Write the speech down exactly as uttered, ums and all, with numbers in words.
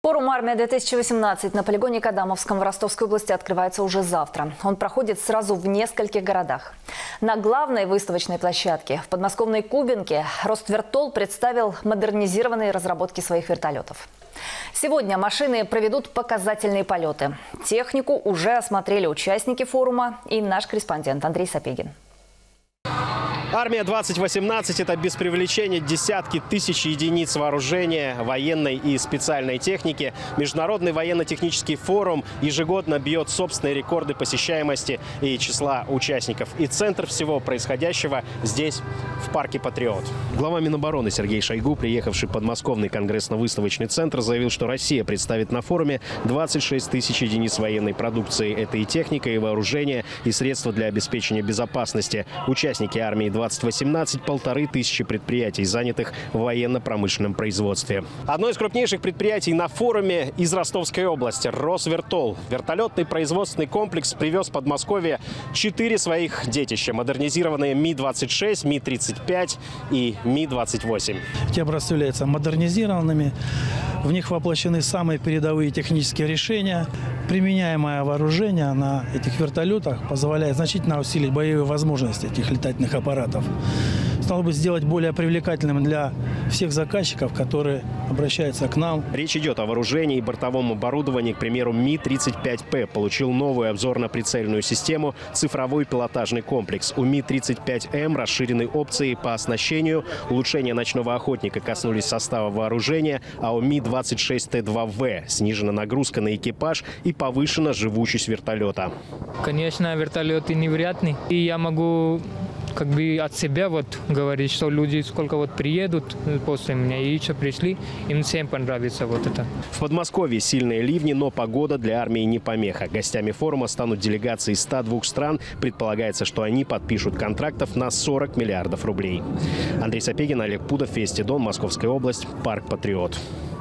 Форум «Армия-две тысячи восемнадцать» на полигоне Кадамовском в Ростовской области открывается уже завтра. Он проходит сразу в нескольких городах. На главной выставочной площадке в подмосковной Кубинке Росвертол представил модернизированные разработки своих вертолетов. Сегодня машины проведут показательные полеты. Технику уже осмотрели участники форума и наш корреспондент Андрей Сапегин. «Армия-двадцать восемнадцать» – это без привлечения десятки тысяч единиц вооружения, военной и специальной техники. Международный военно-технический форум ежегодно бьет собственные рекорды посещаемости и числа участников. И центр всего происходящего здесь, в парке «Патриот». Глава Минобороны Сергей Шойгу, приехавший в подмосковный конгрессно-выставочный центр, заявил, что Россия представит на форуме двадцать шесть тысяч единиц военной продукции. Это и техника, и вооружение, и средства для обеспечения безопасности. Участники «Армии-двадцать восемнадцать» – полторы тысячи предприятий, занятых в военно-промышленном производстве. Одно из крупнейших предприятий на форуме из Ростовской области – Росвертол. Вертолетный производственный комплекс привез в Подмосковье четыре своих детища – модернизированные Ми двадцать шесть, Ми тридцать пять и Ми двадцать восемь. Эти образцы являются модернизированными. В них воплощены самые передовые технические решения. Применяемое вооружение на этих вертолетах позволяет значительно усилить боевые возможности этих летательных аппаратов. Стало бы сделать более привлекательным для всех заказчиков, которые обращаются к нам. Речь идет о вооружении и бортовом оборудовании. К примеру, Ми тридцать пять П получил новую обзорно-прицельную систему, цифровой пилотажный комплекс. У Ми тридцать пять М расширены опции по оснащению. Улучшения ночного охотника коснулись состава вооружения, а у Ми двадцать шесть Т два В снижена нагрузка на экипаж и повышена живучесть вертолета. Конечно, вертолеты невероятны. И я могу как бы от себя вот говорить, что люди сколько вот приедут после меня и еще пришли, им всем понравится вот это. В Подмосковье сильные ливни, но погода для армии не помеха. Гостями форума станут делегации из ста двух стран. Предполагается, что они подпишут контрактов на сорок миллиардов рублей. Андрей Сапегин, Олег Пудов, Вести Дон, Московская область, парк «Патриот».